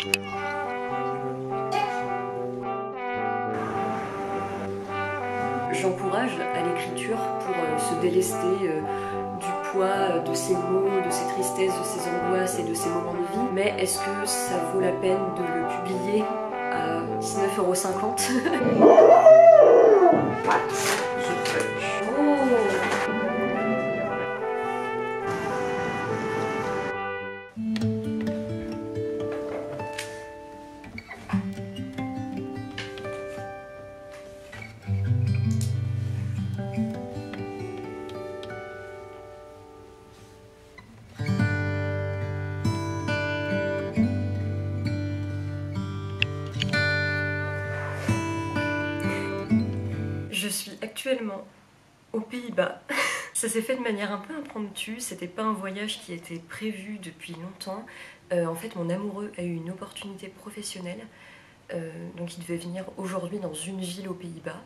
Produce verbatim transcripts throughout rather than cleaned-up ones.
J'encourage à l'écriture pour euh, se délester euh, du poids euh, de ses mots, de ses tristesses, de ses angoisses et de ses moments de vie. Mais est-ce que ça vaut la peine de le publier à dix-neuf euros cinquante? Je suis actuellement aux Pays-Bas. Ça s'est fait de manière un peu impromptue, c'était pas un voyage qui était prévu depuis longtemps. Euh, en fait, mon amoureux a eu une opportunité professionnelle, euh, donc il devait venir aujourd'hui dans une ville aux Pays-Bas.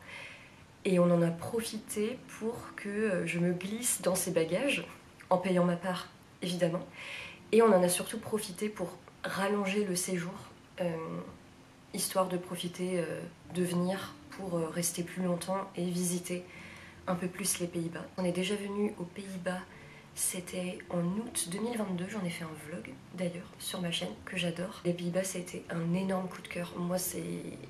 Et on en a profité pour que je me glisse dans ses bagages, en payant ma part évidemment. Et on en a surtout profité pour rallonger le séjour, euh, histoire de profiter euh, de venir pour euh, rester plus longtemps et visiter un peu plus les Pays-Bas. On est déjà venu aux Pays-Bas, c'était en août deux mille vingt-deux, j'en ai fait un vlog d'ailleurs sur ma chaîne que j'adore. Les Pays-Bas ça a été un énorme coup de cœur. Moi c'est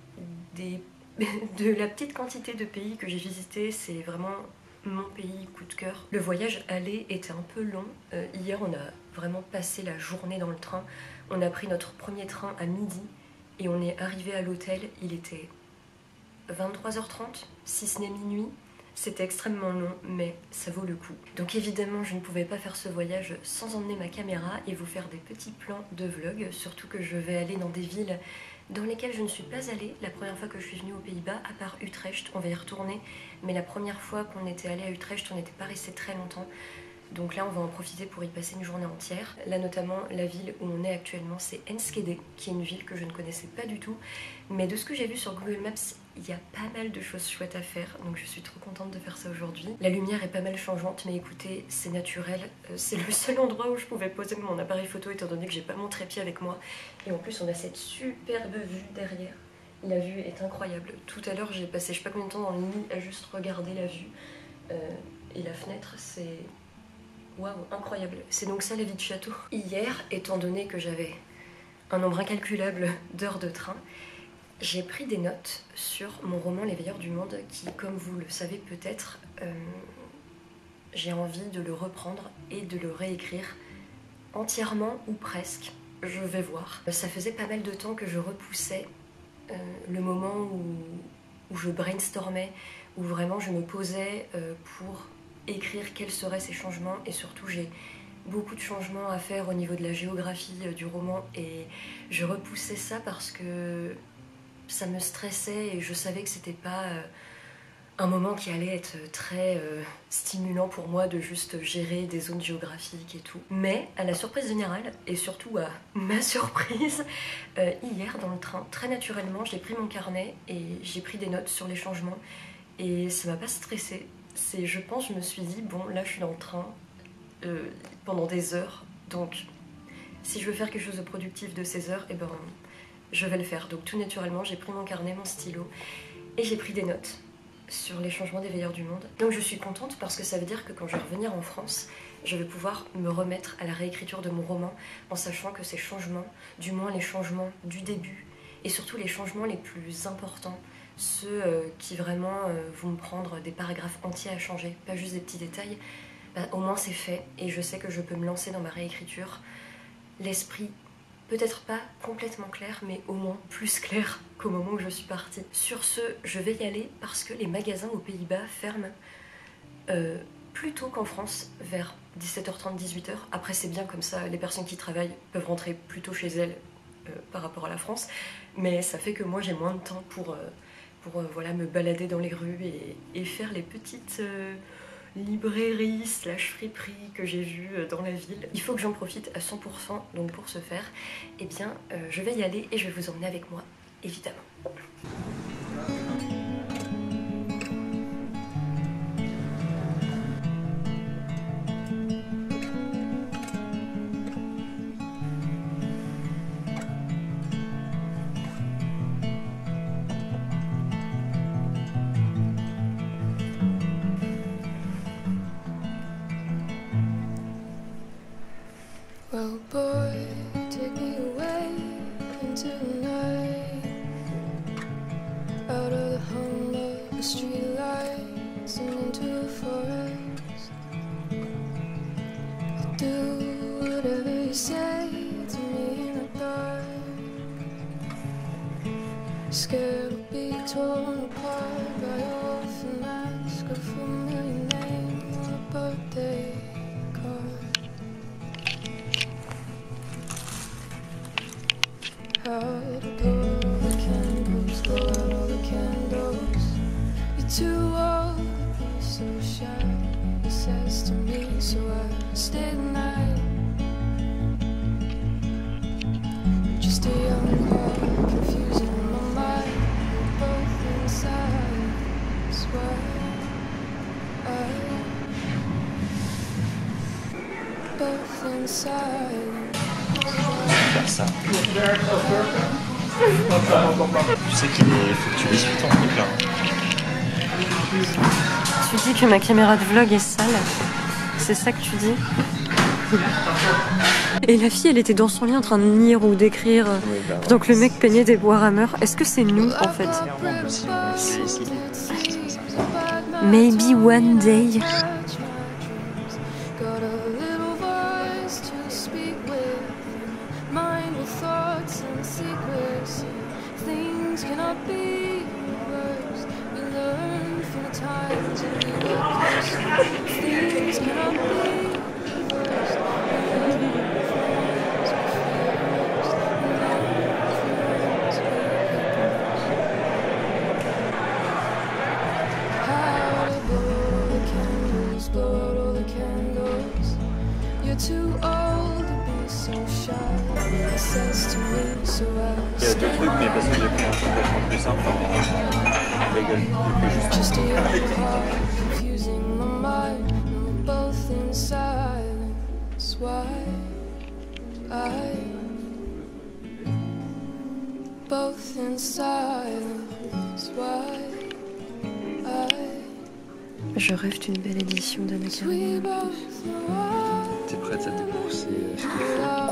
des... de la petite quantité de pays que j'ai visité, c'est vraiment mon pays coup de cœur. Le voyage aller était un peu long. Euh, hier on a vraiment passé la journée dans le train. On a pris notre premier train à midi et on est arrivé à l'hôtel, il était vingt-trois heures trente, si ce n'est minuit. C'était extrêmement long, mais ça vaut le coup. Donc évidemment, je ne pouvais pas faire ce voyage sans emmener ma caméra et vous faire des petits plans de vlog, surtout que je vais aller dans des villes dans lesquelles je ne suis pas allée la première fois que je suis venue aux Pays-Bas, à part Utrecht. On va y retourner, mais la première fois qu'on était allé à Utrecht, on n'était pas resté très longtemps. Donc là, on va en profiter pour y passer une journée entière. Là, notamment, la ville où on est actuellement, c'est Enschede, qui est une ville que je ne connaissais pas du tout. Mais de ce que j'ai vu sur Google Maps, il y a pas mal de choses chouettes à faire. Donc je suis trop contente de faire ça aujourd'hui. La lumière est pas mal changeante, mais écoutez, c'est naturel. C'est le seul endroit où je pouvais poser mon appareil photo, étant donné que j'ai pas mon trépied avec moi. Et en plus, on a cette superbe vue derrière. La vue est incroyable. Tout à l'heure, j'ai passé je sais pas combien de temps dans le lit à juste regarder la vue. Euh, et la fenêtre, c'est... Waouh, incroyable. C'est donc ça la vie de château. Hier, étant donné que j'avais un nombre incalculable d'heures de train, j'ai pris des notes sur mon roman Les Veilleurs du Monde qui, comme vous le savez peut-être, euh, j'ai envie de le reprendre et de le réécrire entièrement ou presque. Je vais voir. Ça faisait pas mal de temps que je repoussais euh, le moment où, où je brainstormais, où vraiment je me posais euh, pour écrire quels seraient ces changements, et surtout j'ai beaucoup de changements à faire au niveau de la géographie euh, du roman et je repoussais ça parce que ça me stressait et je savais que c'était pas euh, un moment qui allait être très euh, stimulant pour moi de juste gérer des zones géographiques et tout. Mais à la surprise générale et surtout à ma surprise, euh, hier dans le train, très naturellement j'ai pris mon carnet et j'ai pris des notes sur les changements et ça m'a pas stressée. C'est, je pense, je me suis dit, bon, là je suis dans le train euh, pendant des heures, donc si je veux faire quelque chose de productif de ces heures, et eh ben je vais le faire. Donc tout naturellement, j'ai pris mon carnet, mon stylo, et j'ai pris des notes sur les changements des Veilleurs du Monde. Donc je suis contente parce que ça veut dire que quand je vais revenir en France, je vais pouvoir me remettre à la réécriture de mon roman en sachant que ces changements, du moins les changements du début, et surtout les changements les plus importants, ceux euh, qui vraiment euh, vont me prendre des paragraphes entiers à changer, pas juste des petits détails, bah, au moins c'est fait et je sais que je peux me lancer dans ma réécriture. L'esprit, peut-être pas complètement clair, mais au moins plus clair qu'au moment où je suis partie. Sur ce, je vais y aller parce que les magasins aux Pays-Bas ferment euh, plus tôt qu'en France, vers dix-sept heures trente, dix-huit heures. Après c'est bien comme ça, les personnes qui travaillent peuvent rentrer plus tôt chez elles euh, par rapport à la France, mais ça fait que moi j'ai moins de temps pour... Euh, pour euh, voilà, me balader dans les rues et, et faire les petites euh, librairies slash friperies que j'ai vues euh, dans la ville. Il faut que j'en profite à cent pour cent, donc pour ce faire, eh bien, euh, je vais y aller et je vais vous emmener avec moi, évidemment. Scared of being torn apart by orphan mask, a familiar name on a birthday card. How to blow all the candles, blow out all the candles. You're too old to be so shy, he says to me, so I stay the night. Just a young heart, confusing my mind. We're both inside, that's why I both inside. Faire ça. Tu sais qu'il est... faut que tu laisses ton truc là. Tu dis que ma caméra de vlog est sale. C'est ça que tu dis? Et la fille, elle était dans son lit en train de lire ou d'écrire. Oui, bah, donc le mec peignait des bois rameurs. Est-ce que c'est nous en fait? Maybe one day. Too old to be so shy, he says to me, so I il y a deux trucs, mais parce que j'ai pris un truc vachement plus simple en légal. Just a young heart, confusing my mind, and we're both in silence. Why I both in silence. Why I Je rêve d'une belle édition d'Anna we Karenina. both know. T'es prête à débourser ce qu'il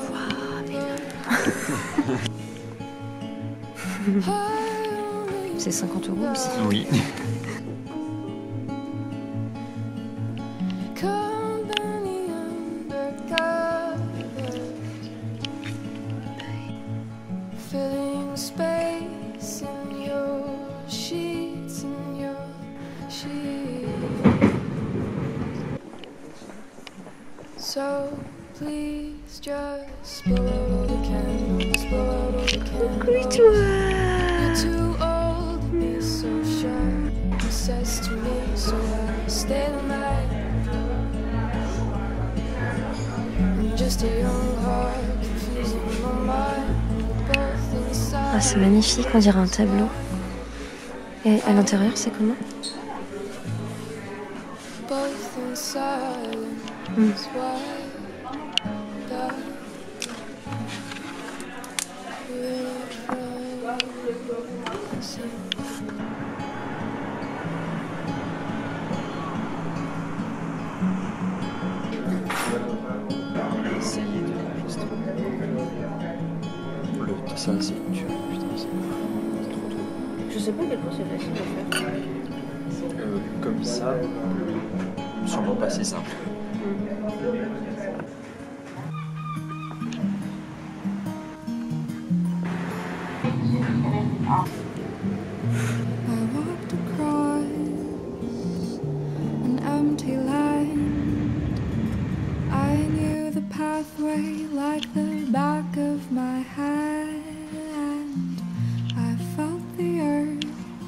faut? C'est cinquante euros aussi. Oui. Company undercover, filling space in your sheets, in your sheets. So please just blow out all the candles, blow out all the candles. You're too old to be so shy, he says to me, so I stay the night. I'm just a young heart, confusing my mind, both inside. Ah, c'est magnifique, on dirait un tableau. Et à l'intérieur, c'est comment? Both inside. Mm. That's why that we're trying to see. Essayer de juste... Le... Ça, c'est... Tu... Putain, c'est... c'est trop trop. Je sais pas à quel point c'est facile à faire. Euh, comme ça... Sûrement pas si simple. I walked across an empty land. I knew the pathway like the back of my hand. I felt the earth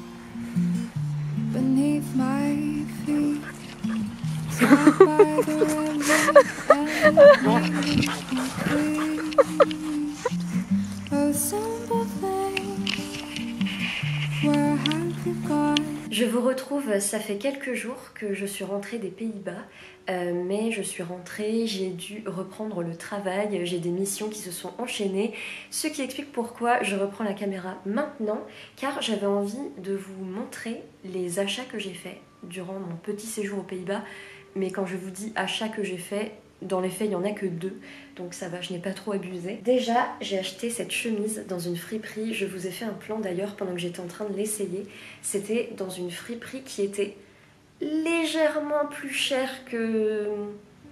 beneath my feet. Sat by the river and made it complete. Oh, simple thing, where have you gone? Je vous retrouve, ça fait quelques jours que je suis rentrée des Pays-Bas, euh, mais je suis rentrée, j'ai dû reprendre le travail, j'ai des missions qui se sont enchaînées, ce qui explique pourquoi je reprends la caméra maintenant, car j'avais envie de vous montrer les achats que j'ai faits durant mon petit séjour aux Pays-Bas, mais quand je vous dis achats que j'ai faits, dans les faits il n'y en a que deux, donc ça va, je n'ai pas trop abusé. Déjà, j'ai acheté cette chemise dans une friperie, je vous ai fait un plan d'ailleurs pendant que j'étais en train de l'essayer. C'était dans une friperie qui était légèrement plus chère que,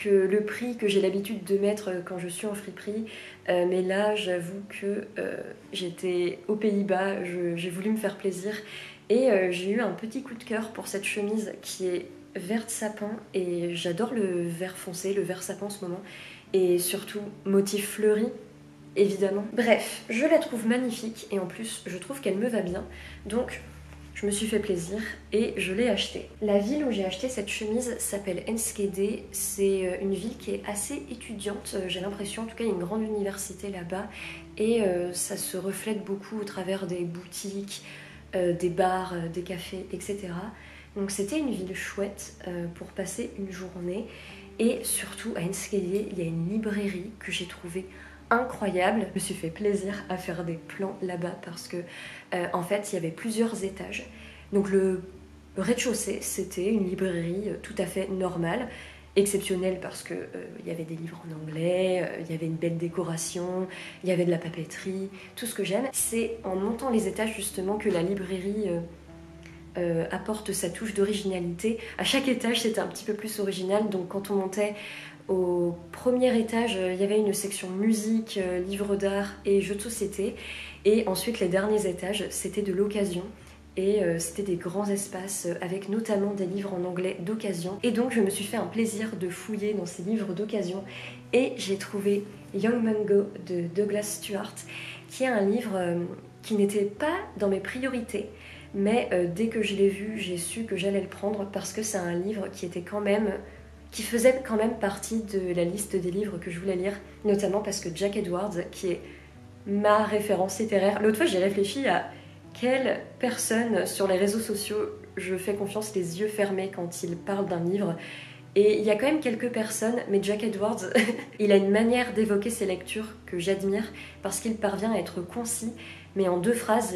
que le prix que j'ai l'habitude de mettre quand je suis en friperie. Euh, mais là, j'avoue que euh, j'étais aux Pays-Bas, j'ai voulu me faire plaisir. Et euh, j'ai eu un petit coup de cœur pour cette chemise qui est verte sapin. Et j'adore le vert foncé, le vert sapin en ce moment. Et surtout, motif fleuri, évidemment. Bref, je la trouve magnifique. Et en plus, je trouve qu'elle me va bien. Donc, je me suis fait plaisir et je l'ai achetée. La ville où j'ai acheté cette chemise s'appelle Enschede. C'est une ville qui est assez étudiante, j'ai l'impression. En tout cas, il y a une grande université là-bas. Et euh, ça se reflète beaucoup au travers des boutiques, euh, des bars, euh, des cafés, et cetera. Donc c'était une ville chouette euh, pour passer une journée. Et surtout, à Enschede, il y a une librairie que j'ai trouvée incroyable. Je me suis fait plaisir à faire des plans là-bas parce que euh, en fait il y avait plusieurs étages. Donc le rez-de-chaussée c'était une librairie tout à fait normale, exceptionnelle parce que euh, il y avait des livres en anglais, euh, il y avait une belle décoration, il y avait de la papeterie, tout ce que j'aime. C'est en montant les étages justement que la librairie euh, euh, apporte sa touche d'originalité. À chaque étage c'était un petit peu plus original, donc quand on montait au premier étage, il y avait une section musique, livres d'art et jeux de société. Et ensuite, les derniers étages, c'était de l'occasion. Et euh, c'était des grands espaces avec notamment des livres en anglais d'occasion. Et donc, je me suis fait un plaisir de fouiller dans ces livres d'occasion. Et j'ai trouvé Young Mungo de Douglas Stuart, qui est un livre euh, qui n'était pas dans mes priorités. Mais euh, dès que je l'ai vu, j'ai su que j'allais le prendre parce que c'est un livre qui était quand même... qui faisait quand même partie de la liste des livres que je voulais lire, notamment parce que Jack Edwards, qui est ma référence littéraire, l'autre fois j'ai réfléchi à quelle personne sur les réseaux sociaux je fais confiance les yeux fermés quand il parle d'un livre, et il y a quand même quelques personnes, mais Jack Edwards, il a une manière d'évoquer ses lectures que j'admire, parce qu'il parvient à être concis, mais en deux phrases,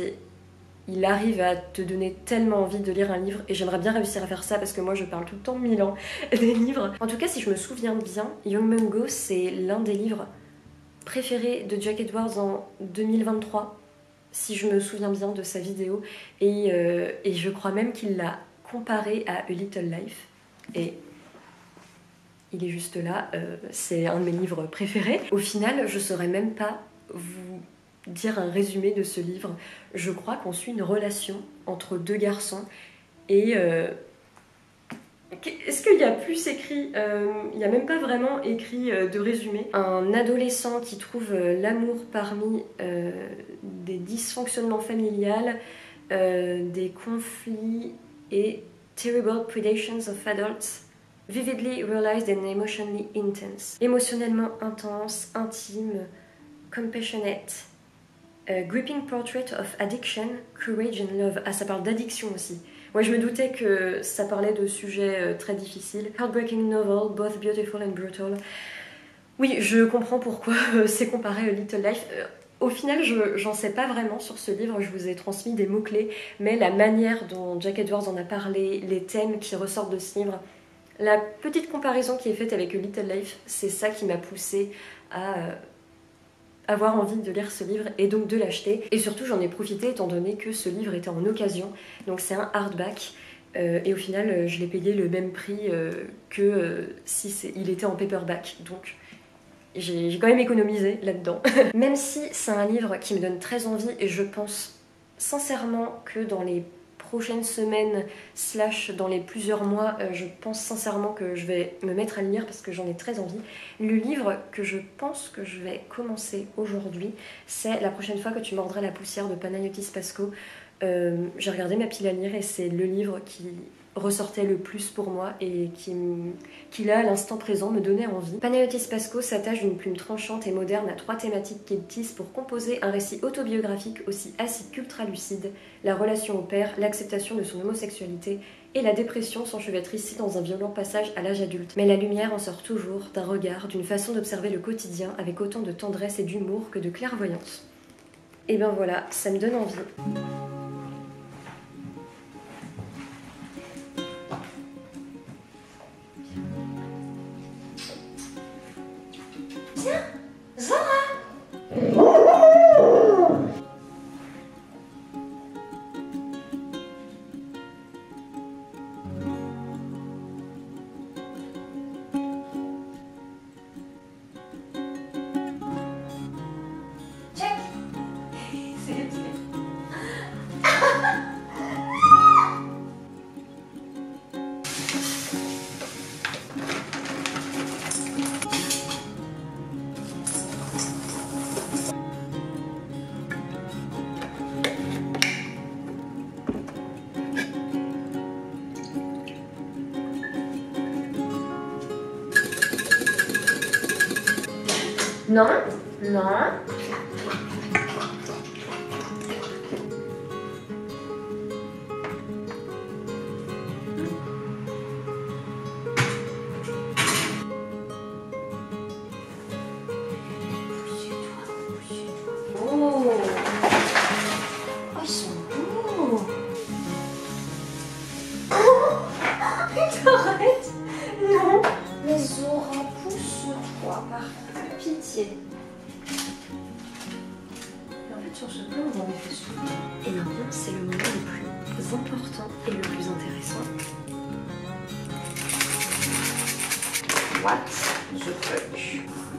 il arrive à te donner tellement envie de lire un livre et j'aimerais bien réussir à faire ça parce que moi je parle tout le temps mille ans des livres. En tout cas, si je me souviens bien, Young Mungo c'est l'un des livres préférés de Jack Edwards en deux mille vingt-trois, si je me souviens bien de sa vidéo, et, euh, et je crois même qu'il l'a comparé à A Little Life, et il est juste là, euh, c'est un de mes livres préférés. Au final, je saurais même pas vous dire un résumé de ce livre. Je crois qu'on suit une relation entre deux garçons et euh, est-ce qu'il y a plus écrit, euh, il n'y a même pas vraiment écrit euh, de résumé. Un adolescent qui trouve euh, l'amour parmi euh, des dysfonctionnements familiales, euh, des conflits et terrible predations of adults, vividly realized and emotionally intense. Émotionnellement intense, intime, compassionate. Uh, gripping portrait of addiction, courage and love. Ah, ça parle d'addiction aussi. Ouais, je me doutais que ça parlait de sujets euh, très difficiles. Heartbreaking novel, both beautiful and brutal. Oui, je comprends pourquoi euh, c'est comparé à Little Life. Euh, au final, je j'en sais pas vraiment sur ce livre, je vous ai transmis des mots-clés, mais la manière dont Jack Edwards en a parlé, les thèmes qui ressortent de ce livre, la petite comparaison qui est faite avec Little Life, c'est ça qui m'a poussée à... Euh, avoir envie de lire ce livre et donc de l'acheter. Et surtout j'en ai profité étant donné que ce livre était en occasion, donc c'est un hardback euh, et au final je l'ai payé le même prix euh, que euh, si il était en paperback, donc j'ai quand même économisé là-dedans. Même si c'est un livre qui me donne très envie et je pense sincèrement que dans les prochaines semaines slash dans les plusieurs mois, euh, je pense sincèrement que je vais me mettre à le lire parce que j'en ai très envie. Le livre que je pense que je vais commencer aujourd'hui, c'est La prochaine fois que tu mordras la poussière de Panayotis Pasco. Euh, j'ai regardé ma pile à lire et c'est le livre qui ressortait le plus pour moi et qui, qui là, à l'instant présent, me donnait envie. Panayotis Pasco s'attache d'une plume tranchante et moderne à trois thématiques qu'il tisse pour composer un récit autobiographique aussi acide qu'ultra-lucide, la relation au père, l'acceptation de son homosexualité et la dépression s'enchevêtrent ici dans un violent passage à l'âge adulte. Mais la lumière en sort toujours d'un regard, d'une façon d'observer le quotidien avec autant de tendresse et d'humour que de clairvoyance. Et ben voilà, ça me donne envie. Tiens, Zora! Non, non. Oh, oh, ils sont beaux. Oh, arrête. Non. Mais Zora, pousse-toi, par pitié. En fait, sur ce plan, on en fait souvent. Et maintenant, c'est le moment le plus important et le plus intéressant. What the fuck?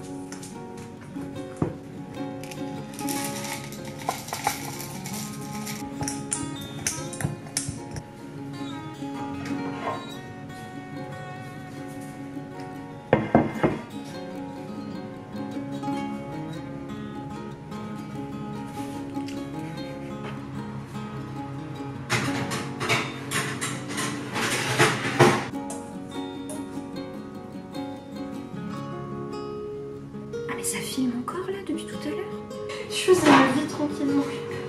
Ah, mais ça filme encore là depuis tout à l'heure. Je faisais ma vie tranquillement.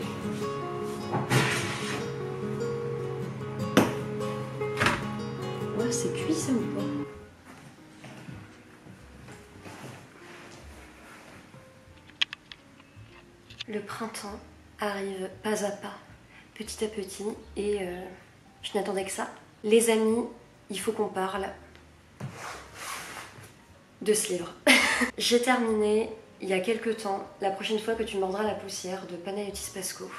Ouais, c'est cuit ça ou pas? Le printemps arrive pas à pas, petit à petit, et euh, je n'attendais que ça. Les amis, il faut qu'on parle de ce livre. J'ai terminé il y a quelques temps La prochaine fois que tu mordras la poussière de Panayotis Pasco.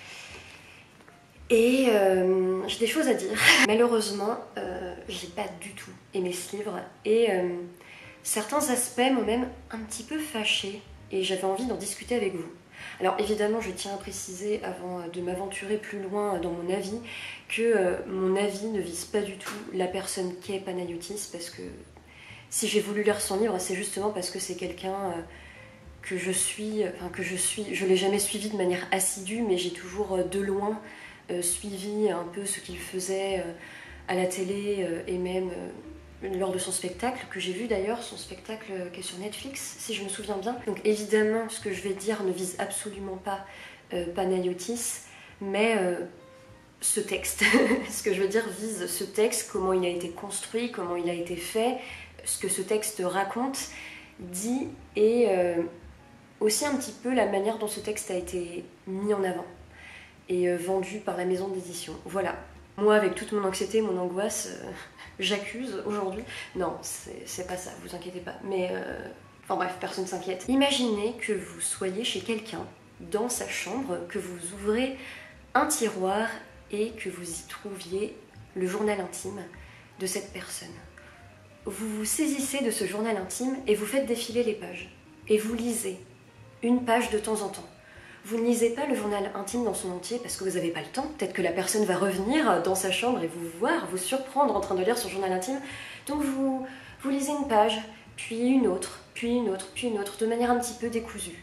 Et euh, j'ai des choses à dire. Malheureusement, euh, j'ai pas du tout aimé ce livre et euh, certains aspects m'ont même un petit peu fâchée et j'avais envie d'en discuter avec vous. Alors évidemment, je tiens à préciser avant de m'aventurer plus loin dans mon avis que euh, mon avis ne vise pas du tout la personne qu'est Panayotis, parce que si j'ai voulu lire son livre, c'est justement parce que c'est quelqu'un euh, que je suis, enfin que je suis, je l'ai jamais suivi de manière assidue, mais j'ai toujours euh, de loin euh, suivi un peu ce qu'il faisait euh, à la télé euh, et même euh, lors de son spectacle, que j'ai vu d'ailleurs, son spectacle euh, qui est sur Netflix, si je me souviens bien. Donc évidemment, ce que je vais dire ne vise absolument pas euh, Panayotis, mais euh, ce texte. Ce que je veux dire vise ce texte, comment il a été construit, comment il a été fait, ce que ce texte raconte, dit, et euh, aussi un petit peu la manière dont ce texte a été mis en avant et euh, vendu par la maison d'édition. Voilà. Moi, avec toute mon anxiété, mon angoisse, euh, j'accuse aujourd'hui. Non, c'est pas ça, vous inquiétez pas. Mais, euh... enfin bref, personne s'inquiète. Imaginez que vous soyez chez quelqu'un, dans sa chambre, que vous ouvrez un tiroir et que vous y trouviez le journal intime de cette personne. Vous vous saisissez de ce journal intime et vous faites défiler les pages. Et vous lisez une page de temps en temps. Vous ne lisez pas le journal intime dans son entier parce que vous n'avez pas le temps. Peut-être que la personne va revenir dans sa chambre et vous voir, vous surprendre en train de lire son journal intime. Donc vous, vous lisez une page, puis une autre, puis une autre, puis une autre, de manière un petit peu décousue.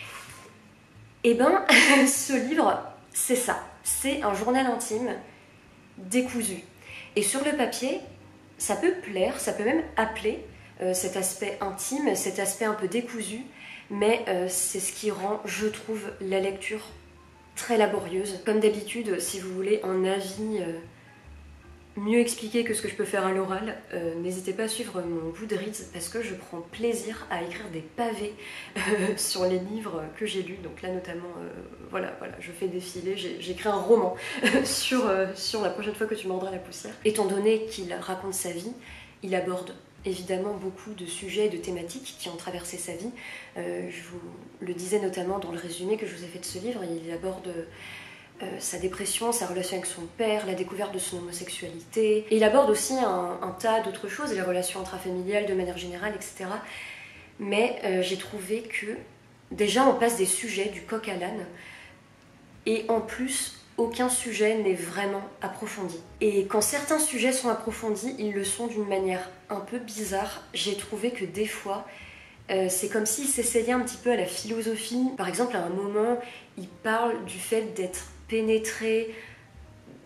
Et ben, ce livre, c'est ça. C'est un journal intime décousu. Et sur le papier, ça peut plaire, ça peut même appeler euh, cet aspect intime, cet aspect un peu décousu, mais euh, c'est ce qui rend, je trouve, la lecture très laborieuse. Comme d'habitude, si vous voulez un avis euh, mieux expliqué que ce que je peux faire à l'oral, euh, n'hésitez pas à suivre mon Goodreads parce que je prends plaisir à écrire des pavés euh, sur les livres que j'ai lus. Donc là notamment, euh, voilà, voilà, je fais défiler, j'ai écrit un roman sur, euh, sur La prochaine fois que tu mordras la poussière. Étant donné qu'il raconte sa vie, il aborde évidemment beaucoup de sujets et de thématiques qui ont traversé sa vie. Euh, je vous le disais notamment dans le résumé que je vous ai fait de ce livre, il aborde euh, sa dépression, sa relation avec son père, la découverte de son homosexualité. Et il aborde aussi un, un tas d'autres choses, les relations intrafamiliales de manière générale, et cetera. Mais euh, j'ai trouvé que déjà on passe des sujets du coq à l'âne et en plus aucun sujet n'est vraiment approfondi. Et quand certains sujets sont approfondis, ils le sont d'une manière un peu bizarre. J'ai trouvé que des fois, euh, c'est comme s'il s'essayait un petit peu à la philosophie. Par exemple, à un moment, il parle du fait d'être pénétré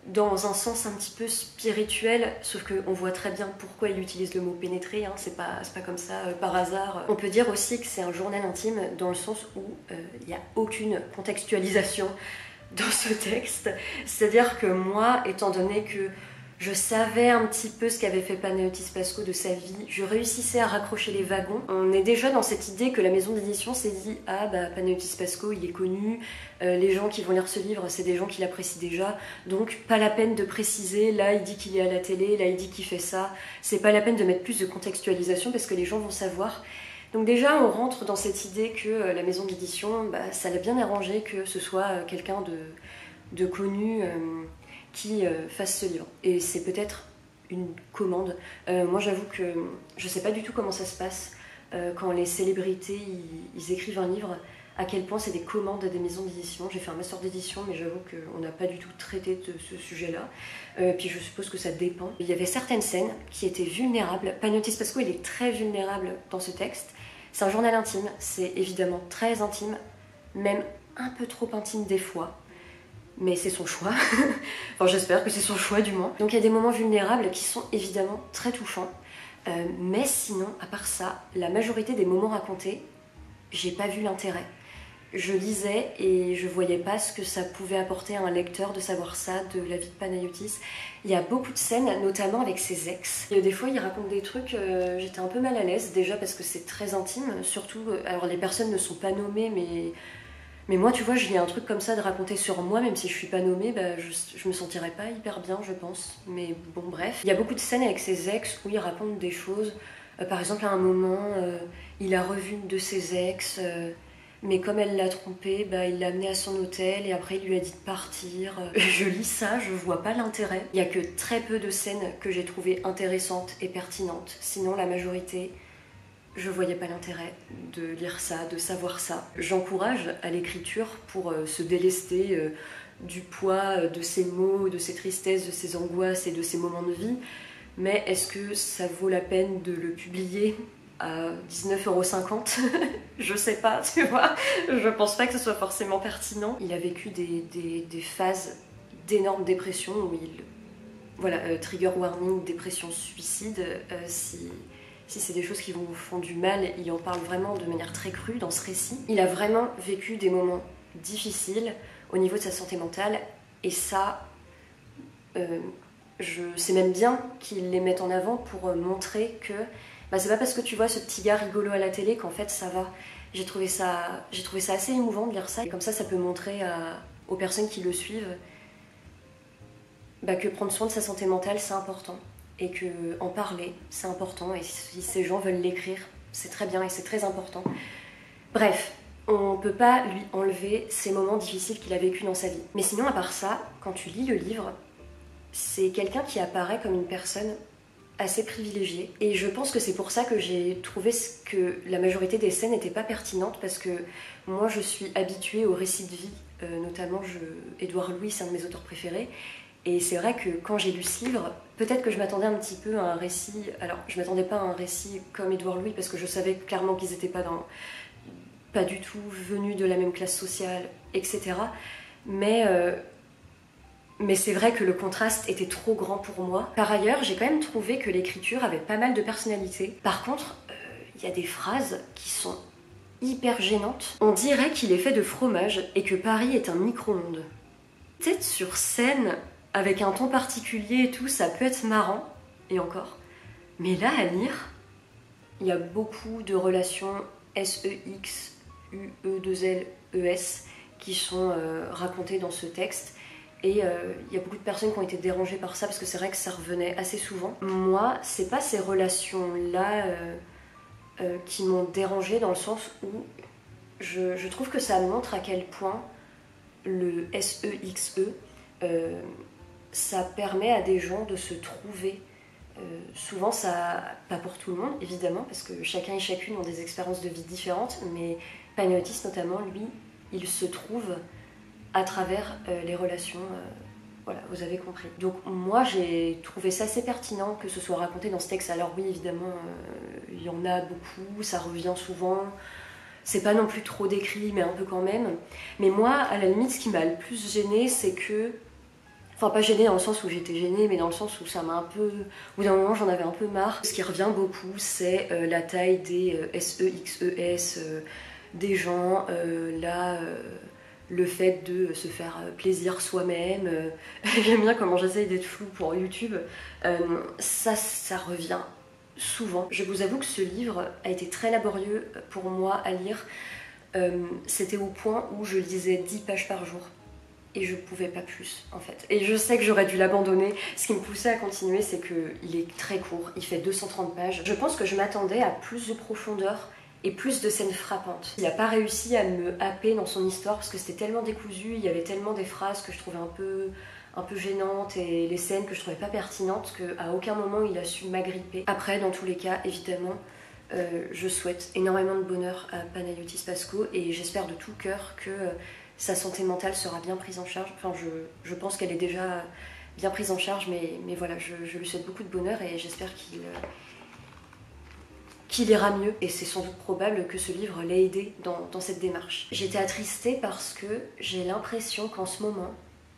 dans un sens un petit peu spirituel, sauf qu'on voit très bien pourquoi il utilise le mot pénétrer, hein, c'est pas, c'est pas comme ça euh, par hasard. On peut dire aussi que c'est un journal intime dans le sens où il euh, n'y a aucune contextualisation dans ce texte. C'est-à-dire que moi, étant donné que je savais un petit peu ce qu'avait fait Panayotis Pasco de sa vie, je réussissais à raccrocher les wagons. On est déjà dans cette idée que la maison d'édition s'est dit « Ah, bah, Panayotis Pasco, il est connu, euh, les gens qui vont lire ce livre, c'est des gens qui l'apprécient déjà, donc pas la peine de préciser, là il dit qu'il est à la télé, là il dit qu'il fait ça, c'est pas la peine de mettre plus de contextualisation parce que les gens vont savoir. » Donc déjà, on rentre dans cette idée que euh, la maison d'édition, bah, ça l'a bien arrangé que ce soit euh, quelqu'un de, de connu euh, qui euh, fasse ce livre. Et c'est peut-être une commande. Euh, moi, j'avoue que je sais pas du tout comment ça se passe euh, quand les célébrités ils, ils écrivent un livre, à quel point c'est des commandes des maisons d'édition. J'ai fait un master d'édition, mais j'avoue qu'on n'a pas du tout traité de ce sujet-là. Euh, puis je suppose que ça dépend. Il y avait certaines scènes qui étaient vulnérables. Panayotis Pasco, il est très vulnérable dans ce texte. C'est un journal intime, c'est évidemment très intime, même un peu trop intime des fois. Mais c'est son choix. Enfin, j'espère que c'est son choix, du moins. Donc il y a des moments vulnérables qui sont évidemment très touchants. Euh, mais sinon, à part ça, la majorité des moments racontés, j'ai pas vu l'intérêt. Je lisais et je voyais pas ce que ça pouvait apporter à un lecteur de savoir ça de la vie de Panayotis. Il y a beaucoup de scènes, notamment avec ses ex. Et des fois, il raconte des trucs, euh, j'étais un peu mal à l'aise, déjà parce que c'est très intime. Surtout, alors les personnes ne sont pas nommées, mais... Mais moi, tu vois, je lis un truc comme ça de raconter sur moi, même si je suis pas nommée, bah, je, je me sentirais pas hyper bien, je pense. Mais bon, bref. Il y a beaucoup de scènes avec ses ex où il raconte des choses. Euh, par exemple, à un moment, euh, il a revu une de ses ex, euh, mais comme elle l'a trompé, bah, il l'a amenée à son hôtel et après il lui a dit de partir. Euh, je lis ça, je vois pas l'intérêt. Il y a que très peu de scènes que j'ai trouvées intéressantes et pertinentes. Sinon, la majorité... Je voyais pas l'intérêt de lire ça, de savoir ça. J'encourage à l'écriture pour euh, se délester euh, du poids euh, de ses mots, de ses tristesses, de ses angoisses et de ses moments de vie. Mais est-ce que ça vaut la peine de le publier à dix-neuf euros cinquante? Je sais pas, tu vois. Je pense pas que ce soit forcément pertinent. Il a vécu des, des, des phases d'énorme dépression où il... Voilà, euh, trigger warning, dépression, suicide, euh, si... Si c'est des choses qui vous font du mal, il en parle vraiment de manière très crue dans ce récit. Il a vraiment vécu des moments difficiles au niveau de sa santé mentale, et ça, euh, je, c'est même bien qu'il les mette en avant pour montrer que bah, c'est pas parce que tu vois ce petit gars rigolo à la télé qu'en fait ça va. J'ai trouvé ça, j'ai trouvé ça assez émouvant de lire ça, et comme ça, ça peut montrer à, aux personnes qui le suivent bah, que prendre soin de sa santé mentale, c'est important. Et que en parler, c'est important, et si ces gens veulent l'écrire, c'est très bien et c'est très important. Bref, on peut pas lui enlever ces moments difficiles qu'il a vécu dans sa vie. Mais sinon, à part ça, quand tu lis le livre, c'est quelqu'un qui apparaît comme une personne assez privilégiée. Et je pense que c'est pour ça que j'ai trouvé que la majorité des scènes n'étaient pas pertinentes, parce que moi je suis habituée aux récits de vie, euh, notamment je... Édouard Louis, c'est un de mes auteurs préférés. Et c'est vrai que quand j'ai lu ce livre, peut-être que je m'attendais un petit peu à un récit... Alors, je m'attendais pas à un récit comme Édouard Louis, parce que je savais clairement qu'ils n'étaient pas, dans... pas du tout venus de la même classe sociale, et cetera. Mais, euh... Mais c'est vrai que le contraste était trop grand pour moi. Par ailleurs, j'ai quand même trouvé que l'écriture avait pas mal de personnalité. Par contre, il euh, y a des phrases qui sont hyper gênantes. On dirait qu'il est fait de fromage et que Paris est un micro-ondes. Peut-être sur scène... avec un ton particulier et tout, ça peut être marrant, et encore. Mais là, à lire, il y a beaucoup de relations S E X U E deux L E S qui sont euh, racontées dans ce texte. Et euh, il y a beaucoup de personnes qui ont été dérangées par ça, parce que c'est vrai que ça revenait assez souvent. Moi, c'est pas ces relations-là euh, euh, qui m'ont dérangée, dans le sens où je, je trouve que ça montre à quel point le S E X E... Euh, ça permet à des gens de se trouver. Euh, souvent, ça, pas pour tout le monde, évidemment, parce que chacun et chacune ont des expériences de vie différentes, mais Panayotis, notamment, lui, il se trouve à travers euh, les relations. Euh, voilà, vous avez compris. Donc moi, j'ai trouvé ça assez pertinent que ce soit raconté dans ce texte. Alors oui, évidemment, euh, il y en a beaucoup, ça revient souvent. C'est pas non plus trop décrit, mais un peu quand même. Mais moi, à la limite, ce qui m'a le plus gênée, c'est que Enfin, pas gênée dans le sens où j'étais gênée, mais dans le sens où ça m'a un peu... Au bout d'un moment, j'en avais un peu marre. Ce qui revient beaucoup, c'est euh, la taille des euh, S E X E S euh, des gens, euh, là, euh, le fait de se faire plaisir soi-même. Euh, J'aime bien comment j'essaye d'être floue pour YouTube. Euh, ça, ça revient souvent. Je vous avoue que ce livre a été très laborieux pour moi à lire. Euh, C'était au point où je lisais dix pages par jour. Et je pouvais pas plus en fait. Et je sais que j'aurais dû l'abandonner. Ce qui me poussait à continuer, c'est qu'il est très court, il fait deux cent trente pages. Je pense que je m'attendais à plus de profondeur et plus de scènes frappantes. Il n'a pas réussi à me happer dans son histoire parce que c'était tellement décousu, il y avait tellement des phrases que je trouvais un peu, un peu gênantes et les scènes que je trouvais pas pertinentes qu'à aucun moment il a su m'agripper. Après, dans tous les cas, évidemment, euh, je souhaite énormément de bonheur à Panayotis Pasco et j'espère de tout cœur que euh, sa santé mentale sera bien prise en charge. Enfin, je, je pense qu'elle est déjà bien prise en charge, mais, mais voilà, je, je lui souhaite beaucoup de bonheur et j'espère qu'il qu'il ira mieux. Et c'est sans doute probable que ce livre l'ait aidé dans, dans cette démarche. J'étais attristée parce que j'ai l'impression qu'en ce moment,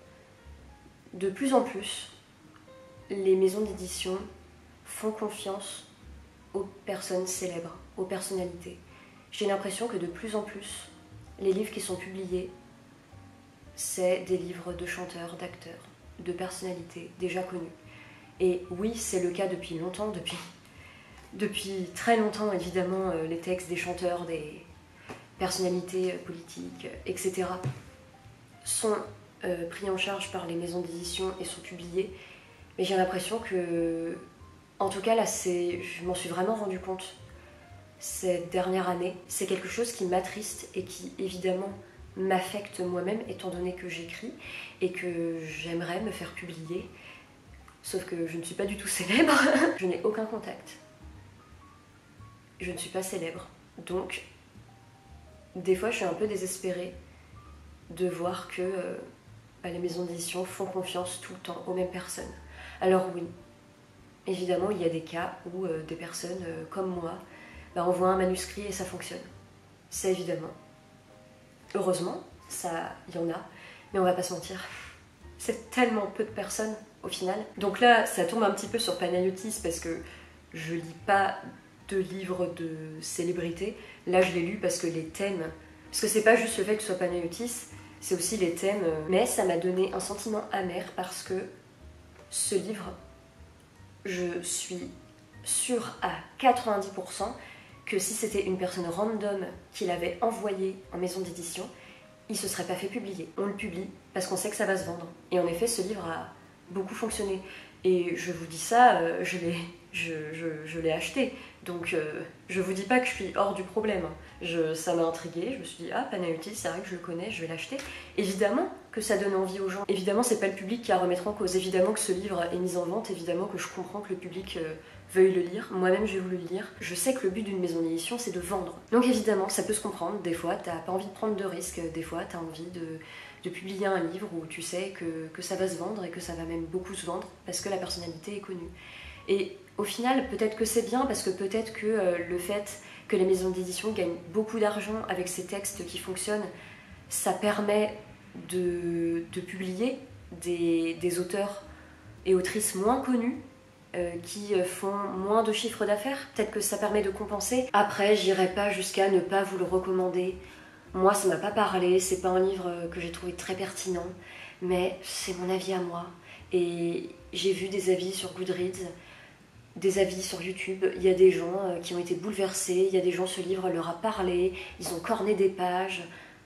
de plus en plus, les maisons d'édition font confiance aux personnes célèbres, aux personnalités. J'ai l'impression que de plus en plus, les livres qui sont publiés, c'est des livres de chanteurs, d'acteurs, de personnalités déjà connues. Et oui, c'est le cas depuis longtemps, depuis, depuis très longtemps évidemment, euh, les textes des chanteurs, des personnalités politiques, et cetera sont euh, pris en charge par les maisons d'édition et sont publiés. Mais j'ai l'impression que, en tout cas là, c'est, je m'en suis vraiment rendu compte cette dernière année. C'est quelque chose qui m'attriste et qui évidemment m'affecte moi-même étant donné que j'écris et que j'aimerais me faire publier, sauf que je ne suis pas du tout célèbre. Je n'ai aucun contact, je ne suis pas célèbre, donc des fois je suis un peu désespérée de voir que euh, bah, les maisons d'édition font confiance tout le temps aux mêmes personnes. Alors oui, évidemment il y a des cas où euh, des personnes euh, comme moi bah, envoient un manuscrit et ça fonctionne, c'est évidemment. Heureusement, ça, il y en a, mais on va pas se mentir, c'est tellement peu de personnes au final. Donc là, ça tombe un petit peu sur Panayotis parce que je lis pas de livres de célébrités. Là, je l'ai lu parce que les thèmes, parce que c'est pas juste le fait que ce soit Panayotis, c'est aussi les thèmes. Mais ça m'a donné un sentiment amer parce que ce livre, je suis sûre à quatre-vingt-dix pour cent que si c'était une personne random qui l'avait envoyé en maison d'édition, il se serait pas fait publier. On le publie parce qu'on sait que ça va se vendre. Et en effet, ce livre a beaucoup fonctionné. Et je vous dis ça, euh, je l'ai je, je, je l'ai acheté. Donc euh, je vous dis pas que je suis hors du problème. Je, ça m'a intriguée, je me suis dit, ah, Panayotis, c'est vrai que je le connais, je vais l'acheter. Évidemment que ça donne envie aux gens. Évidemment, c'est pas le public qui a à remettre en cause. Évidemment que ce livre est mis en vente, évidemment que je comprends que le public euh, veuille le lire. Moi-même, j'ai voulu le lire. Je sais que le but d'une maison d'édition, c'est de vendre. Donc évidemment, ça peut se comprendre. Des fois, t'as pas envie de prendre de risques. Des fois, t'as envie de, de publier un livre où tu sais que, que ça va se vendre et que ça va même beaucoup se vendre parce que la personnalité est connue. Et au final, peut-être que c'est bien parce que peut-être que euh, le fait que les maisons d'édition gagnent beaucoup d'argent avec ces textes qui fonctionnent, ça permet de, de publier des, des auteurs et autrices moins connus euh, qui font moins de chiffre d'affaires. Peut-être que ça permet de compenser. Après, j'irai pas jusqu'à ne pas vous le recommander. Moi, ça m'a pas parlé, c'est pas un livre que j'ai trouvé très pertinent, mais c'est mon avis à moi. Et j'ai vu des avis sur Goodreads, des avis sur YouTube, il y a des gens qui ont été bouleversés, il y a des gens, ce livre leur a parlé, ils ont corné des pages,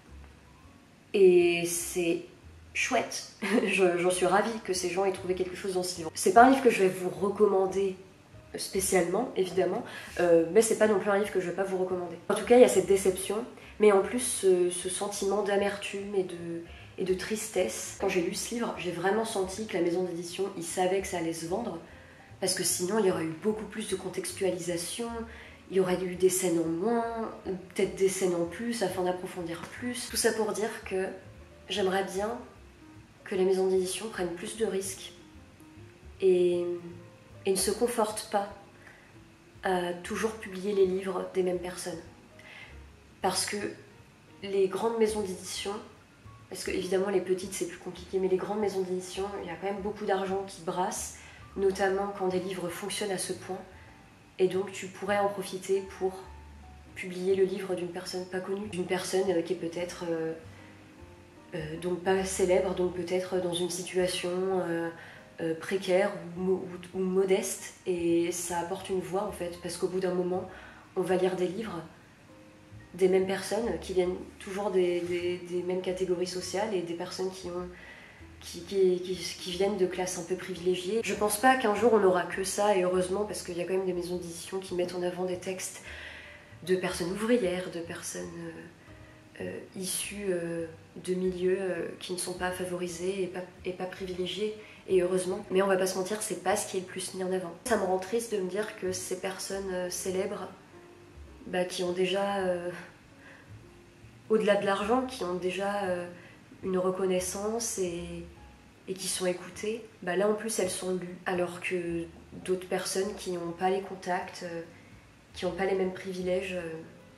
et c'est chouette. J'en suis ravie que ces gens aient trouvé quelque chose dans ce livre. C'est pas un livre que je vais vous recommander spécialement, évidemment, euh, mais c'est pas non plus un livre que je vais pas vous recommander. En tout cas, il y a cette déception, mais en plus ce, ce sentiment d'amertume et de, et de tristesse. Quand j'ai lu ce livre, j'ai vraiment senti que la maison d'édition, ils savaient que ça allait se vendre, parce que sinon il y aurait eu beaucoup plus de contextualisation, il y aurait eu des scènes en moins, peut-être des scènes en plus afin d'approfondir plus. Tout ça pour dire que j'aimerais bien que les maisons d'édition prennent plus de risques et, et ne se confortent pas à toujours publier les livres des mêmes personnes. Parce que les grandes maisons d'édition Parce que évidemment les petites c'est plus compliqué, mais les grandes maisons d'édition, il y a quand même beaucoup d'argent qui brasse, notamment quand des livres fonctionnent à ce point. Et donc tu pourrais en profiter pour publier le livre d'une personne pas connue, d'une personne euh, qui est peut-être euh, euh, donc pas célèbre, donc peut-être dans une situation euh, euh, précaire ou, ou, ou modeste, et ça apporte une voix en fait, parce qu'au bout d'un moment, on va lire des livres des mêmes personnes qui viennent toujours des, des, des mêmes catégories sociales et des personnes qui ont Qui, qui, qui, qui viennent de classes un peu privilégiées. Je pense pas qu'un jour on aura que ça, et heureusement, parce qu'il y a quand même des maisons d'édition qui mettent en avant des textes de personnes ouvrières, de personnes euh, euh, issues euh, de milieux euh, qui ne sont pas favorisés et pas, et pas privilégiés, et heureusement. Mais on va pas se mentir, c'est pas ce qui est le plus mis en avant. Ça me rend triste de me dire que ces personnes euh, célèbres, bah, qui ont déjà, euh, au-delà de l'argent, qui ont déjà euh, une reconnaissance et, et qui sont écoutées, bah là en plus elles sont lues, alors que d'autres personnes qui n'ont pas les contacts, euh, qui n'ont pas les mêmes privilèges, euh,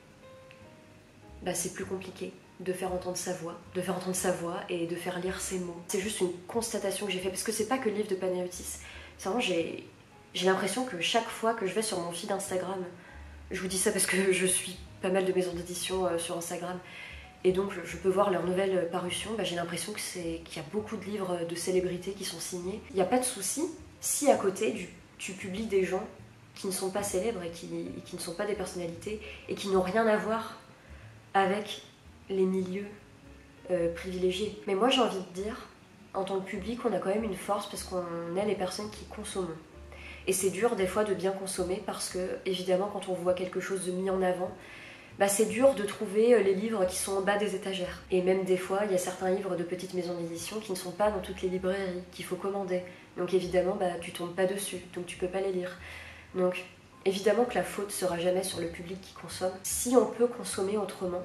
bah c'est plus compliqué de faire entendre sa voix, de faire entendre sa voix et de faire lire ses mots. C'est juste une constatation que j'ai faite, parce que c'est pas que le livre de Panayotis, c'est vraiment j'ai j'ai l'impression que chaque fois que je vais sur mon feed Instagram, je vous dis ça parce que je suis pas mal de maisons d'édition euh, sur Instagram, et donc je peux voir leurs nouvelles parutions, bah, j'ai l'impression que c'est qu'il y a beaucoup de livres de célébrités qui sont signés. Il n'y a pas de souci si à côté du, tu publies des gens qui ne sont pas célèbres et qui, et qui ne sont pas des personnalités et qui n'ont rien à voir avec les milieux euh, privilégiés. Mais moi j'ai envie de dire, en tant que public, on a quand même une force parce qu'on est les personnes qui consomment. Et c'est dur des fois de bien consommer parce que, évidemment, quand on voit quelque chose de mis en avant, bah c'est dur de trouver les livres qui sont en bas des étagères. Et même des fois, il y a certains livres de petites maisons d'édition qui ne sont pas dans toutes les librairies, qu'il faut commander. Donc évidemment, bah, tu tombes pas dessus, donc tu peux pas les lire. Donc évidemment que la faute sera jamais sur le public qui consomme. Si on peut consommer autrement,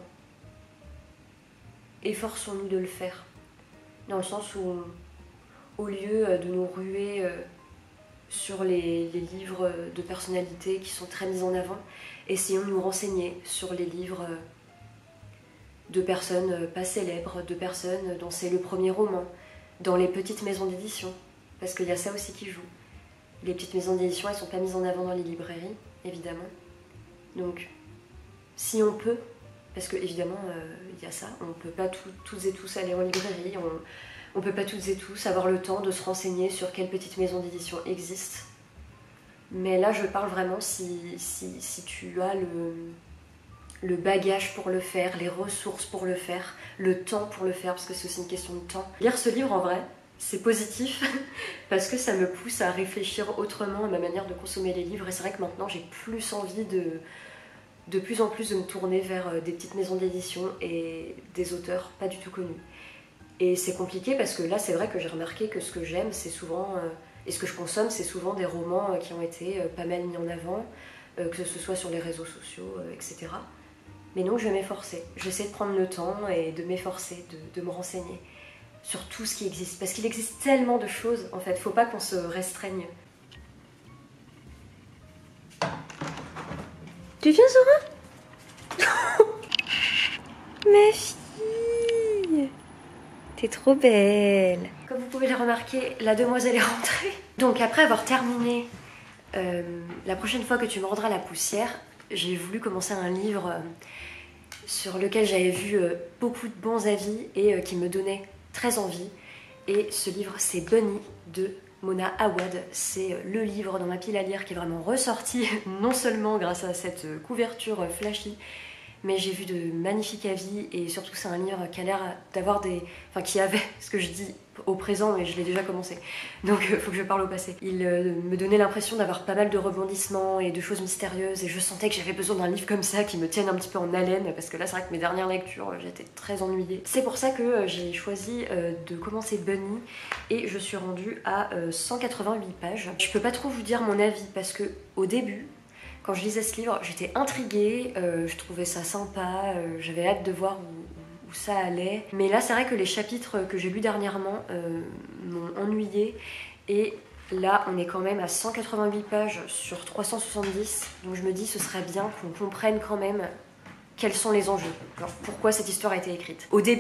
efforçons-nous de le faire. Dans le sens où, au lieu de nous ruer sur les, les livres de personnalités qui sont très mis en avant, essayons de nous renseigner sur les livres de personnes pas célèbres, de personnes dont c'est le premier roman, dans les petites maisons d'édition, parce qu'il y a ça aussi qui joue. Les petites maisons d'édition, elles sont pas mises en avant dans les librairies, évidemment. Donc, si on peut, parce que évidemment, euh, il y a ça, on peut pas tout, toutes et tous aller en librairie, on, on peut pas toutes et tous avoir le temps de se renseigner sur quelle petite maison d'édition existe. Mais là, je parle vraiment si, si, si tu as le, le bagage pour le faire, les ressources pour le faire, le temps pour le faire, parce que c'est aussi une question de temps. Lire ce livre, en vrai, c'est positif, parce que ça me pousse à réfléchir autrement à ma manière de consommer les livres. Et c'est vrai que maintenant, j'ai plus envie de, de plus en plus de me tourner vers des petites maisons d'édition et des auteurs pas du tout connus. Et c'est compliqué, parce que là, c'est vrai que j'ai remarqué que ce que j'aime, c'est souvent... Euh, Et ce que je consomme, c'est souvent des romans qui ont été pas mal mis en avant, que ce soit sur les réseaux sociaux, et cetera. Mais donc je vais m'efforcer. J'essaie de prendre le temps et de m'efforcer, de, de me renseigner sur tout ce qui existe. Parce qu'il existe tellement de choses, en fait. Faut pas qu'on se restreigne. Tu viens, Zora? Ma fille, t'es trop belle. Comme vous pouvez le remarquer, la demoiselle est rentrée. Donc après avoir terminé, euh, la prochaine fois que tu mordras la poussière, j'ai voulu commencer un livre euh, sur lequel j'avais vu euh, beaucoup de bons avis et euh, qui me donnait très envie. Et ce livre, c'est Bunny de Mona Awad. C'est euh, le livre dans ma pile à lire qui est vraiment ressorti, non seulement grâce à cette euh, couverture euh, flashy, mais j'ai vu de magnifiques avis, et surtout c'est un livre qui a l'air d'avoir des... Enfin, qui avait, ce que je dis au présent, mais je l'ai déjà commencé, donc il euh, faut que je parle au passé. Il euh, me donnait l'impression d'avoir pas mal de rebondissements et de choses mystérieuses, et je sentais que j'avais besoin d'un livre comme ça qui me tienne un petit peu en haleine, parce que là c'est vrai que mes dernières lectures, j'étais très ennuyée. C'est pour ça que euh, j'ai choisi euh, de commencer Bunny, et je suis rendue à euh, cent quatre-vingt-huit pages. Je peux pas trop vous dire mon avis, parce que au début, quand je lisais ce livre, j'étais intriguée, euh, je trouvais ça sympa, euh, j'avais hâte de voir où, où ça allait. Mais là, c'est vrai que les chapitres que j'ai lus dernièrement euh, m'ont ennuyée. Et là, on est quand même à cent quatre-vingt-huit pages sur trois cent soixante-dix. Donc je me dis, ce serait bien qu'on comprenne quand même quels sont les enjeux. Alors, pourquoi cette histoire a été écrite. Au début,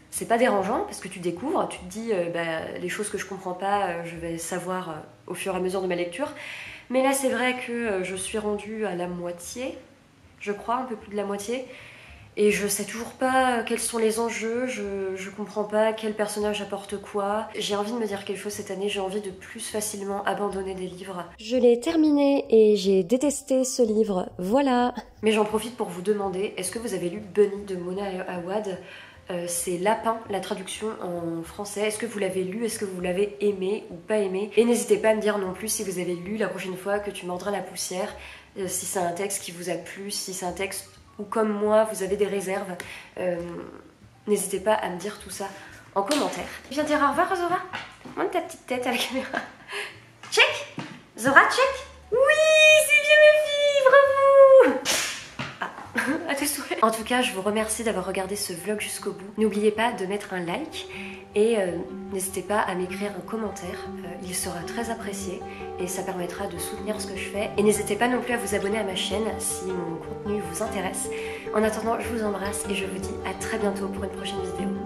C'est pas dérangeant parce que tu découvres, tu te dis euh, bah, les choses que je comprends pas, euh, je vais savoir euh, au fur et à mesure de ma lecture. Mais là c'est vrai que euh, je suis rendue à la moitié, je crois, un peu plus de la moitié. Et je sais toujours pas quels sont les enjeux, je, je comprends pas quel personnage apporte quoi. J'ai envie de me dire quelque chose cette année, j'ai envie de plus facilement abandonner des livres. Je l'ai terminé et j'ai détesté ce livre, voilà. Mais j'en profite pour vous demander, est-ce que vous avez lu Bunny de Mona Awad ? Euh, c'est Lapin, la traduction en français. Est-ce que vous l'avez lu? Est-ce que vous l'avez aimé ou pas aimé? Et n'hésitez pas à me dire non plus si vous avez lu la prochaine fois que tu mordras la poussière, euh, si c'est un texte qui vous a plu, si c'est un texte où comme moi vous avez des réserves. Euh, n'hésitez pas à me dire tout ça en commentaire. Viens dire au revoir Zora. Monte ta petite tête à la caméra. Check. Zora, check. Oui, c'est bien ma fille, bravo. À tes souhaits. En tout cas, je vous remercie d'avoir regardé ce vlog jusqu'au bout. N'oubliez pas de mettre un like et euh, n'hésitez pas à m'écrire un commentaire. Euh, il sera très apprécié et ça permettra de soutenir ce que je fais. Et n'hésitez pas non plus à vous abonner à ma chaîne si mon contenu vous intéresse. En attendant, je vous embrasse et je vous dis à très bientôt pour une prochaine vidéo.